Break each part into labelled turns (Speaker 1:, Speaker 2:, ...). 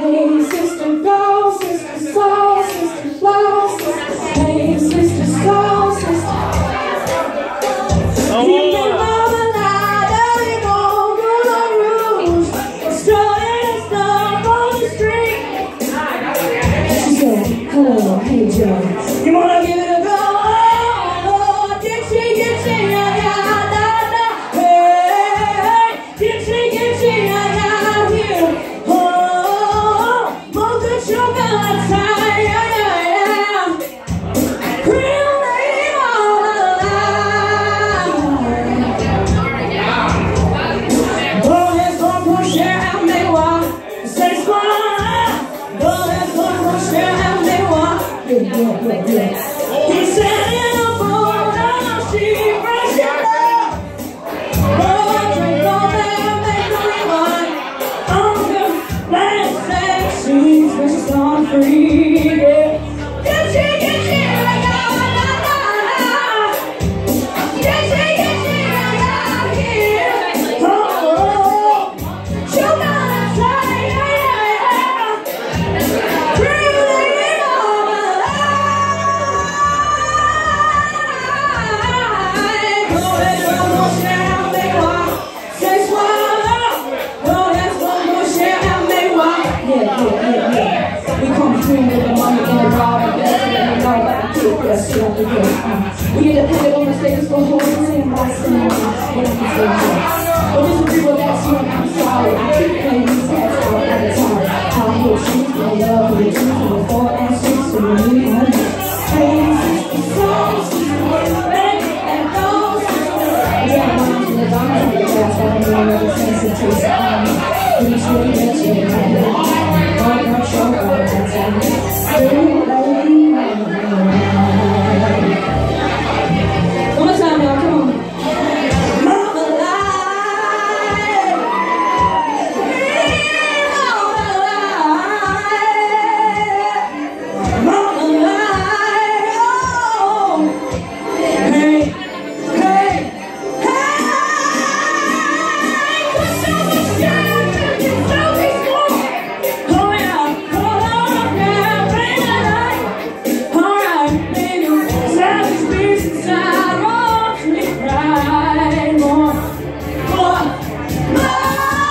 Speaker 1: Hey, sister, go, sister, slow, sister, flow, sister. Hey, sister, slow, sister. Keep it moving like a Moulin Rouge, strolling stuff on the street. She said, hello, hey Joe, you wanna give it a go? Oh, Dixie, Dixie, yeah, yeah, da, da. Hey, Dixie, Dixie, yeah, yeah, here. Oh, more good sugar, let's tie, yeah, yeah, yeah. Real lady all alive. Go ahead, go push it out, make one. Say smile. Go ahead, go push it out, make one. Yeah. He said in a boat, now she fresh it up. Oh, drink all that, make the rewind. I'm the last that she's just gone free, yeah. Get she, I got, get she, I got here. Oh, you gotta say, yeah. Really all my life. Go ahead, go share out, make one. Say swallow. Go ahead, go share out, make one. Yeah. We come through with the money in the bar, and know about the kid, yeah, shit up the good. We get to put it on the status for whole thing by saying, but there's some people that's here, and I'm sorry. I keep playing these cats out at the time. How I hate shoes, my love, with the 2, 4, and 6, so we need money. Hey, sister, soul, sister, red, and gold, sister. Yeah, I'm on to the doctor, the grass, but I'm going to the sensitive. Please really get you in my life. I'm not sure what I'm telling you. One more time, y'all, come on. Mama life, Mama life, oh. Hey, hey, hey. What's so much time? You know this one. Oh yeah, hold on, yeah, bring the light. Alright, baby, savage beats inside, watch me cry more, more, more.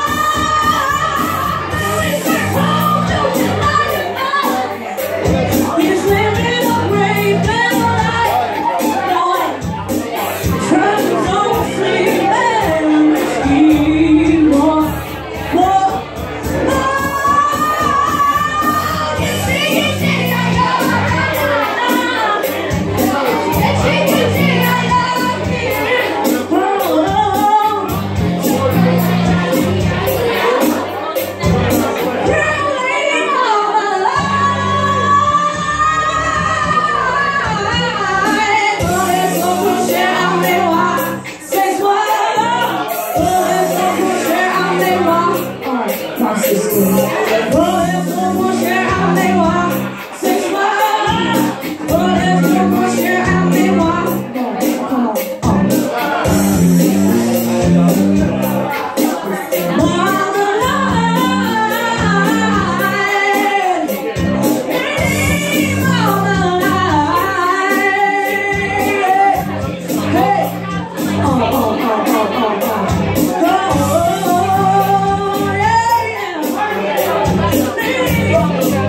Speaker 1: It's like home, don't you like it more? He's living a great little life, boy. Trying to go to sleep and see more, more, more. Get she, I got get she, I got here. Oh, really all my life. Oh, let's go push it out, make one. Say swallow. Oh, let's go push it out, make one. Alright, my sister. Oh, let's go push it out, make one. Say swallow. Oh, let's go push it out, make one. Alright, come on. Mama life, mama life. Hey, oh, yeah, yeah.